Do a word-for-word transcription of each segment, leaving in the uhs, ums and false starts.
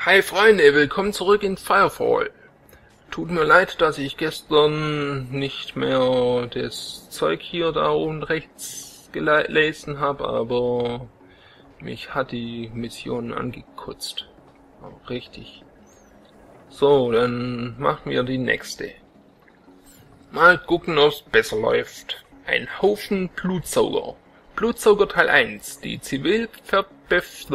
Hi Freunde, willkommen zurück in Firefall. Tut mir leid, dass ich gestern nicht mehr das Zeug hier da oben rechts gelesen habe, aber mich hat die Mission angekotzt. Oh, richtig. So, dann machen wir die nächste. Mal gucken, ob's besser läuft. Ein Haufen Blutsauger. Blutsauger Teil eins. Die Zivilverbef...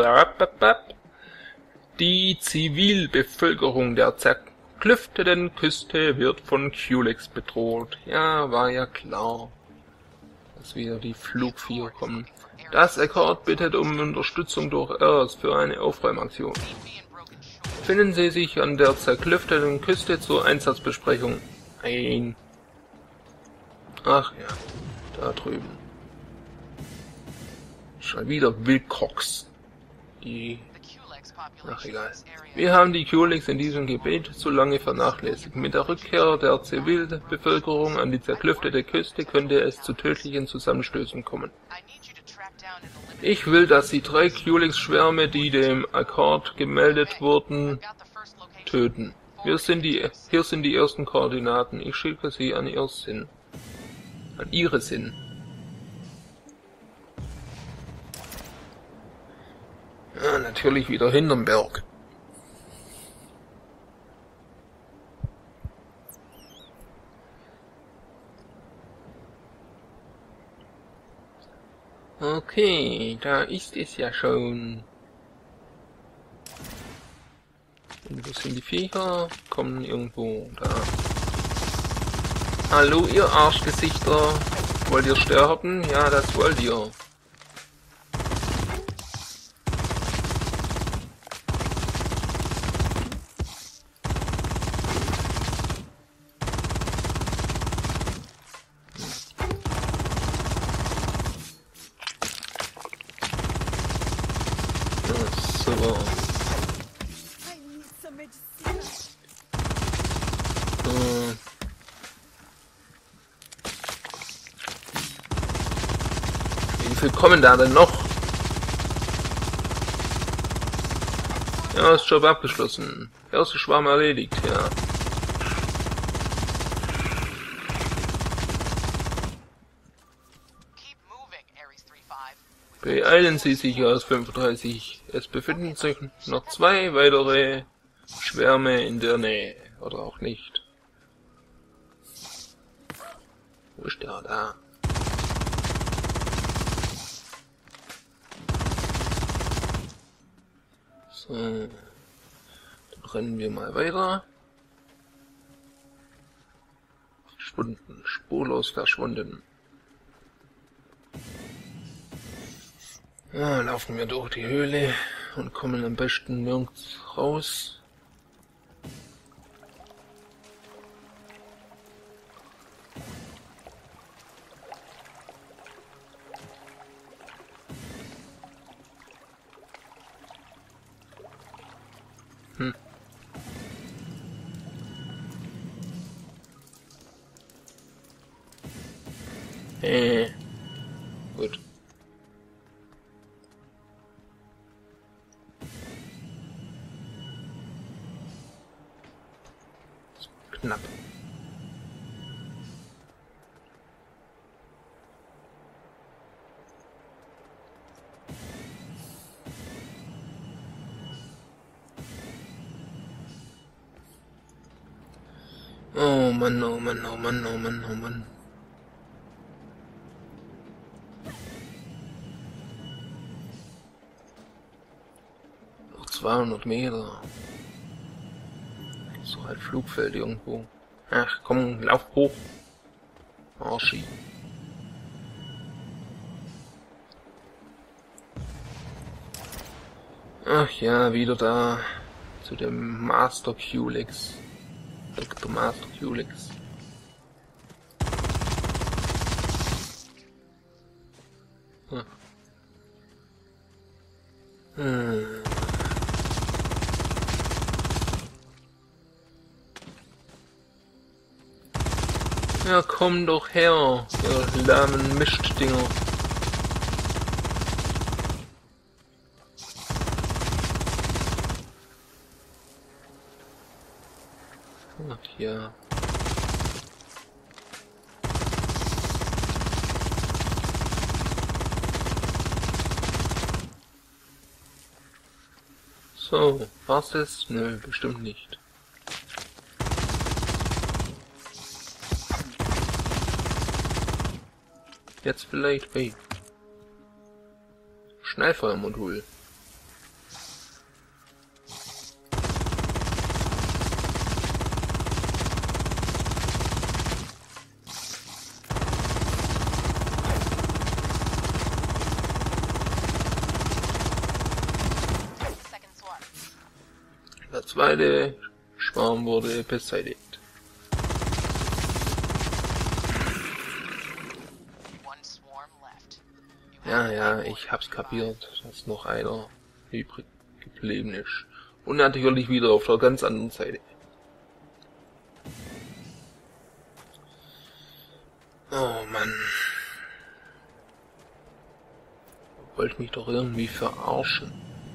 Die Zivilbevölkerung der zerklüfteten Küste wird von Culex bedroht. Ja, war ja klar, dass wieder die Flugviecher kommen. Das Accord bittet um Unterstützung durch Earth für eine Aufräumaktion. Finden Sie sich an der zerklüfteten Küste zur Einsatzbesprechung ein. Ach ja, da drüben. Schon wieder Wilcox. Die... Ach egal. Wir haben die Culex in diesem Gebiet zu lange vernachlässigt. Mit der Rückkehr der Zivilbevölkerung an die zerklüftete Küste könnte es zu tödlichen Zusammenstößen kommen. Ich will, dass Sie drei Culex-Schwärme, die dem Accord gemeldet wurden, töten. Wir sind die, hier sind die ersten Koordinaten. Ich schicke sie an Ihr Sinn. An Ihre Sinn. Ja, natürlich wieder hinterm Berg. Okay, da ist es ja schon. Und wo sind die Viecher? Kommen irgendwo da. Hallo, ihr Arschgesichter. Wollt ihr sterben? Ja, das wollt ihr. Super. Äh. Wie viel kommen da denn noch? Ja, ist Job abgeschlossen. Erster Schwarm erledigt, ja. Beeilen Sie sich aus fünfunddreißig. Es befinden sich noch zwei weitere Schwärme in der Nähe. Oder auch nicht. Wo ist der da? So. Dann rennen wir mal weiter. Verschwunden. Spurlos verschwunden. Ja, laufen wir durch die Höhle und kommen am besten nirgends raus. Hm. Äh. Gut. Knapp. Oh Mann, oh Mann, oh Mann, oh Mann, oh Mann. Noch zweihundert Meter. So ein Flugfeld irgendwo. Ach komm, lauf hoch. Arschi. Ach ja, wieder da. Zu dem Master Culex. Doktor Master Culex. Hm. Hm. Ja, komm doch her, ihr lahmen Mistdinger. Ach ja. So, war's das? Nö, bestimmt nicht. Jetzt vielleicht, hey. Schnellfeuermodul. Der zweite Schwarm wurde beseitigt. Ja, ja, ich hab's kapiert, dass noch einer übrig geblieben ist. Und natürlich wieder auf der ganz anderen Seite. Oh Mann. Wollt mich doch irgendwie verarschen.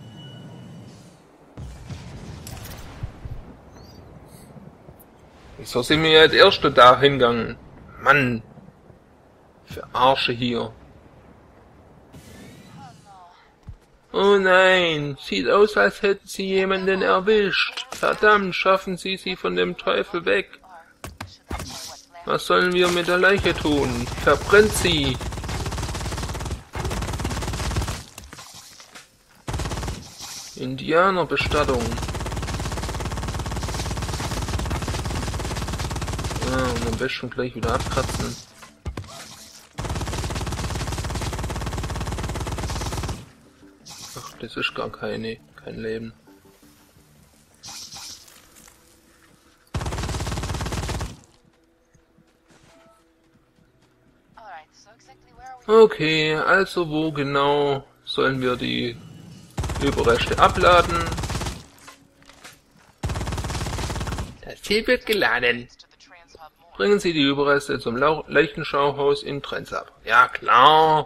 Wieso sind wir als Erste da hingegangen? Mann. Verarsche hier. Oh nein, sieht aus, als hätten sie jemanden erwischt. Verdammt, schaffen Sie sie von dem Teufel weg. Was sollen wir mit der Leiche tun? Verbrennt sie! Indianerbestattung. Ah, und am besten gleich wieder abkratzen. Ach, das ist gar keine, kein Leben. Okay, also wo genau sollen wir die Überreste abladen? Das Ziel wird geladen. Bringen Sie die Überreste zum Leichenschauhaus in Trenzab. Ja klar.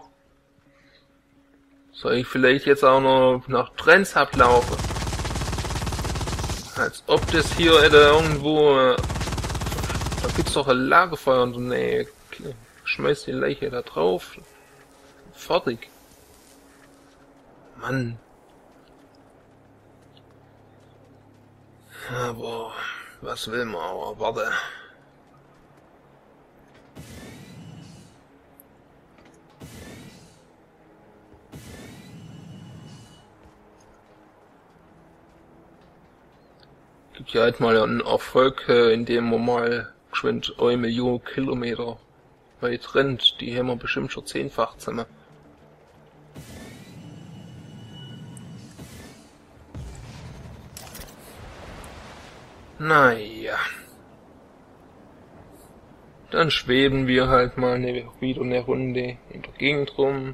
Soll ich vielleicht jetzt auch noch nach Trenzab laufen? Als ob das hier oder irgendwo... Da gibt's doch ein Lagerfeuer in der Nähe. Schmeiß die Leiche da drauf. Fertig. Mann. Aber was will man aber? Warte. Gibt ja halt mal einen Erfolg, in dem man mal geschwind eine Million Kilometer weit rennt. Die haben wir bestimmt schon zehnfach zusammen. Naja. Dann schweben wir halt mal eine, wieder eine Runde in der Gegend rum.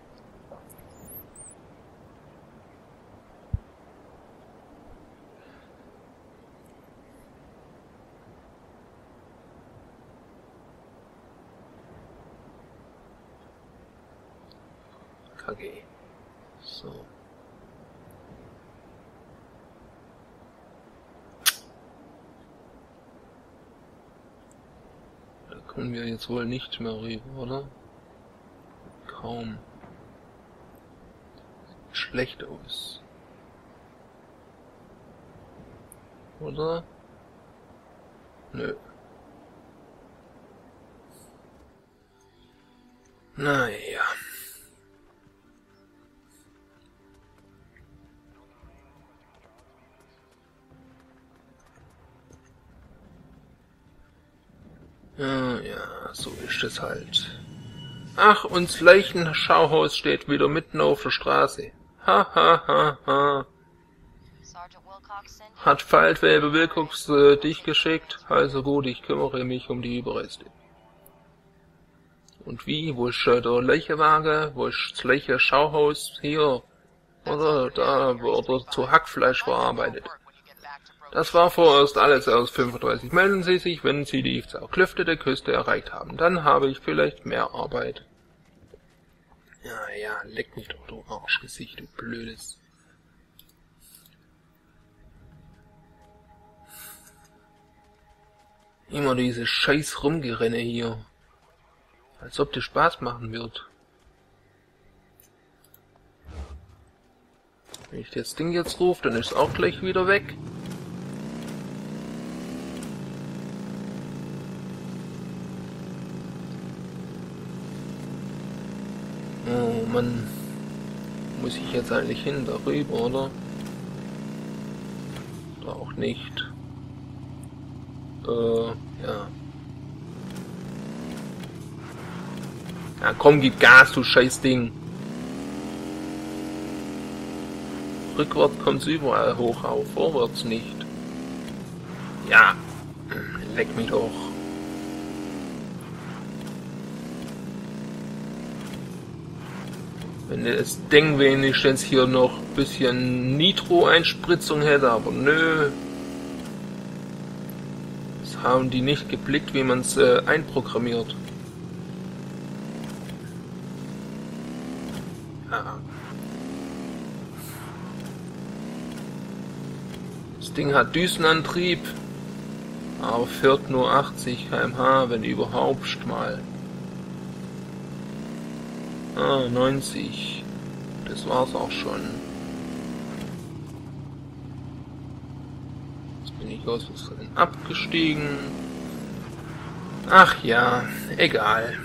K G. So. Da kommen wir jetzt wohl nicht mehr rüber, oder? Kaum. Sieht schlecht aus. Oder? Nö. Naja. Ja, ja, so ist es halt. Ach, uns Leichenschauhaus steht wieder mitten auf der Straße. Ha, ha, ha, ha. Hat Feldwebel Wilcox äh, dich geschickt? Also gut, ich kümmere mich um die Überreste. Und wie? Wo ist äh, der Leichenwagen? Wo ist das Leichenschauhaus? Hier. Oder da wurde zu Hackfleisch verarbeitet. Das war vorerst alles aus fünfunddreißig. Melden Sie sich, wenn Sie die zerklüftete Küste erreicht haben. Dann habe ich vielleicht mehr Arbeit. Ja, ja, leck mich doch, du Arschgesicht, du blödes. Immer diese scheiß Rumgerenne hier. Als ob das Spaß machen wird. Wenn ich das Ding jetzt rufe, dann ist es auch gleich wieder weg. Oh Mann. Muss ich jetzt eigentlich hin, darüber, oder? Oder auch nicht. Äh, ja. Ja, komm, gib Gas, du scheiß Ding. Rückwärts kommt's überall hoch auf, vorwärts nicht. Ja, leck mich doch. Wenn das Ding wenigstens hier noch ein bisschen Nitro-Einspritzung hätte, aber nö. Das haben die nicht geblickt, wie man es äh, einprogrammiert. Ja. Das Ding hat Düsenantrieb, aber fährt nur achtzig Kilometer pro Stunde, wenn überhaupt mal. Ah, neunzig. Das war's auch schon. Jetzt bin ich aus Versehen abgestiegen. Ach ja, egal.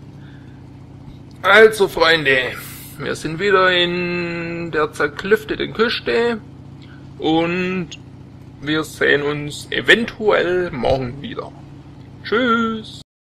Also Freunde, wir sind wieder in der zerklüfteten Küste und wir sehen uns eventuell morgen wieder. Tschüss!